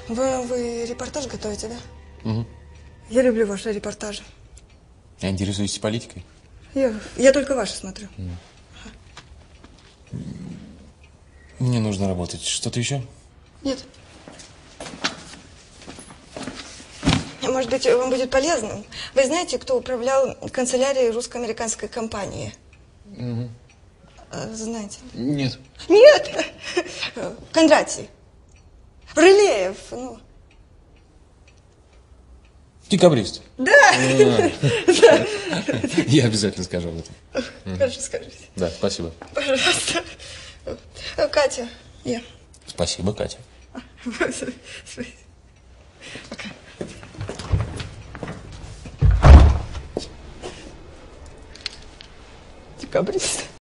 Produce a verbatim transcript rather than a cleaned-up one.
Вы, вы репортаж готовите, да? Угу. Я люблю ваши репортажи. Я интересуюсь политикой? Я, я только ваши смотрю. Mm. Ага. Мне нужно работать. Что-то еще? Нет. Может быть, вам будет полезно. Вы знаете, кто управлял канцелярией русско-американской компании? Угу. Знаете? Нет. Нет! Кондратий. Рылеев. Ну. Декабрист. Да. Я обязательно скажу об этом. Хорошо, скажите. Да, спасибо. Пожалуйста. Катя, я. Спасибо, Катя. Пока. Декабрист.